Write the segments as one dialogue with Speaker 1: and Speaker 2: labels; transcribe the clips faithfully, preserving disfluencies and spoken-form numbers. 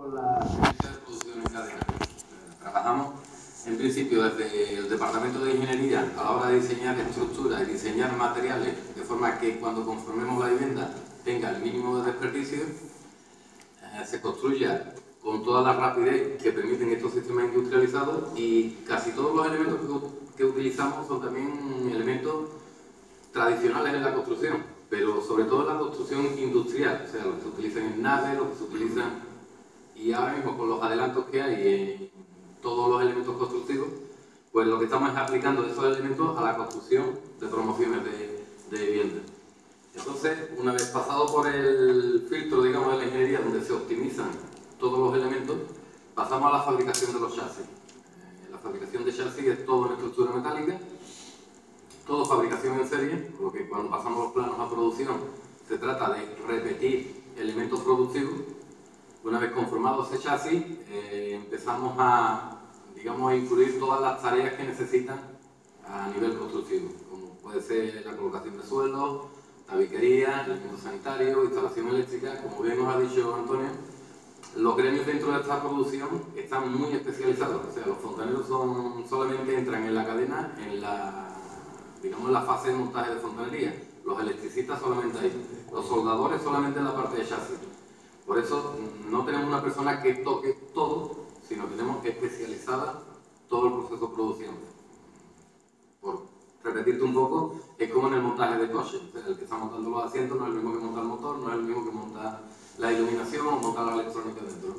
Speaker 1: con la experiencia de producción en cadena. Trabajamos en principio desde el departamento de ingeniería a la hora de diseñar estructuras y diseñar materiales de forma que cuando conformemos la vivienda tenga el mínimo de desperdicio, eh, se construya con toda la rapidez que permiten estos sistemas industrializados, y casi todos los elementos que, que utilizamos son también elementos tradicionales en la construcción, pero sobre todo en la construcción industrial, o sea, los que se utilizan en naves, los que se utilizan, y ahora mismo con los adelantos que hay en todos los elementos constructivos, pues lo que estamos es aplicando esos elementos a la construcción de promociones de, de viviendas. Entonces, una vez pasado por el filtro, digamos, de la ingeniería, donde se optimizan todos los elementos, pasamos a la fabricación de los chasis. Eh, la fabricación de chasis es todo en estructura metálica, todo fabricación en serie, por lo que cuando pasamos los planos a producción se trata de repetir elementos productivos. Una vez conformado ese chasis, eh, empezamos a, digamos, a incluir todas las tareas que necesitan a nivel constructivo, como puede ser la colocación de suelos, tabiquería, elementos sanitarios, instalación eléctrica. Como bien nos ha dicho Antonio, los gremios dentro de esta producción están muy especializados, o sea, los fontaneros son, solamente entran en la cadena en la, digamos, en la fase de montaje de fontanería, los electricistas solamente ahí, los soldadores solamente en la parte de chasis. Por eso no tenemos una persona que toque todo, sino que tenemos especializada todo el proceso de producción. Por repetirte un poco, es como en el montaje de coches, o sea, el que está montando los asientos no es el mismo que monta el motor, no es el mismo que monta la iluminación o monta la electrónica dentro.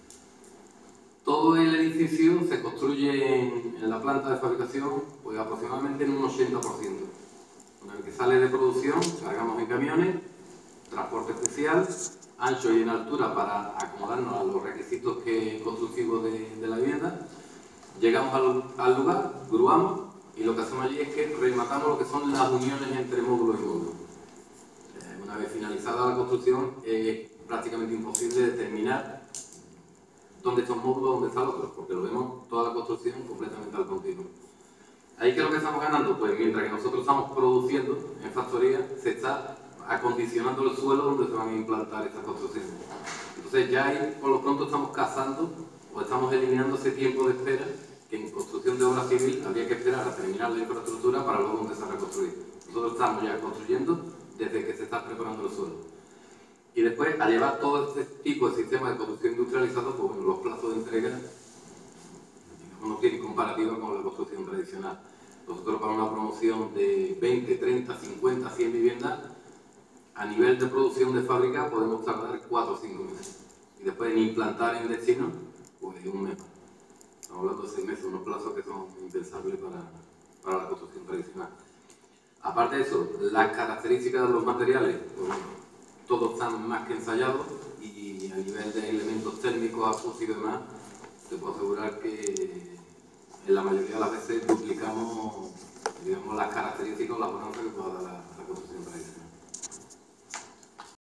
Speaker 1: Todo el edificio se construye en, en la planta de fabricación, pues aproximadamente en un ochenta por ciento. Una vez que sale de producción, cargamos en camiones, transporte especial, ancho y en altura para acomodarnos a los requisitos que, constructivos de, de la vivienda. Llegamos al, al lugar, gruamos, y lo que hacemos allí es que rematamos lo que son las uniones entre módulo y módulo. Eh, una vez finalizada la construcción, es prácticamente imposible determinar dónde está un módulo, dónde está el otro, porque lo vemos toda la construcción completamente al continuo. ¿Ahí qué es lo que estamos ganando? Pues mientras que nosotros estamos produciendo en factoría, se está acondicionando el suelo donde se van a implantar estas construcciones. Entonces ya ahí, por lo pronto, estamos cazando o estamos eliminando ese tiempo de espera que en construcción de obra civil habría que esperar a terminar la infraestructura para luego empezar a construir. Nosotros estamos ya construyendo desde que se está preparando el suelo. Y después, al llevar todo este tipo de sistemas de construcción industrializado, pues bueno, los plazos de entrega, digamos, no tienen comparativa con la construcción tradicional. Nosotros, para una promoción de veinte, treinta, cincuenta, cien viviendas, a nivel de producción de fábrica podemos tardar cuatro o cinco meses. Y después en implantar en destino, pues un mes. Estamos hablando de seis meses, unos plazos que son impensables para, para la construcción tradicional. Aparte de eso, las características de los materiales, pues bueno, todos están más que ensayados, y a nivel de elementos técnicos, acústicos y demás, te puedo asegurar que en la mayoría de las veces duplicamos, digamos, las características o las bonanzas que pueda dar la, la construcción tradicional.